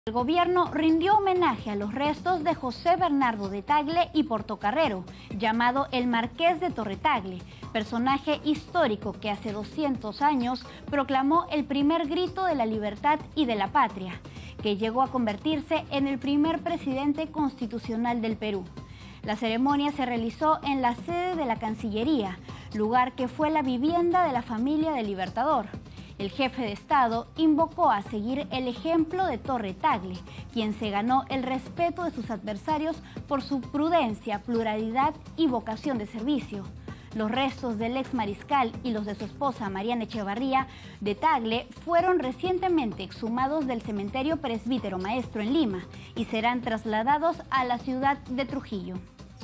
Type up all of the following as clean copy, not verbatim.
El gobierno rindió homenaje a los restos de José Bernardo de Tagle y Portocarrero, llamado el Marqués de Torre-Tagle, personaje histórico que hace 200 años proclamó el primer grito de la libertad y de la patria, que llegó a convertirse en el primer presidente constitucional del Perú. La ceremonia se realizó en la sede de la Cancillería, lugar que fue la vivienda de la familia del Libertador. El jefe de Estado invocó a seguir el ejemplo de Torre-Tagle, quien se ganó el respeto de sus adversarios por su prudencia, pluralidad y vocación de servicio. Los restos del ex mariscal y los de su esposa Mariana Echevarría de Tagle fueron recientemente exhumados del cementerio Presbítero Maestro en Lima y serán trasladados a la ciudad de Trujillo.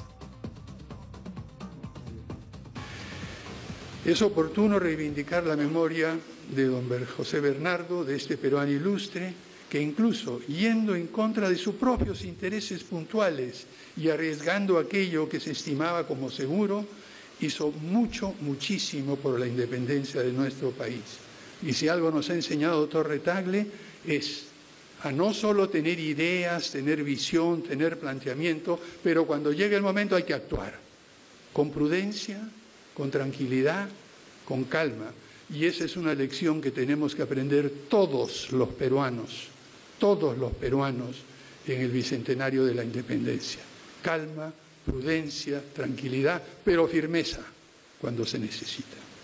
Es oportuno reivindicar la memoria de don José Bernardo, de este peruano ilustre, que incluso yendo en contra de sus propios intereses puntuales y arriesgando aquello que se estimaba como seguro, hizo muchísimo por la independencia de nuestro país. Y si algo nos ha enseñado Torre-Tagle es a no solo tener ideas, tener visión, tener planteamiento, pero cuando llegue el momento hay que actuar con prudencia, con tranquilidad, con calma. Y esa es una lección que tenemos que aprender todos los peruanos en el bicentenario de la independencia. Calma, prudencia, tranquilidad, pero firmeza cuando se necesita.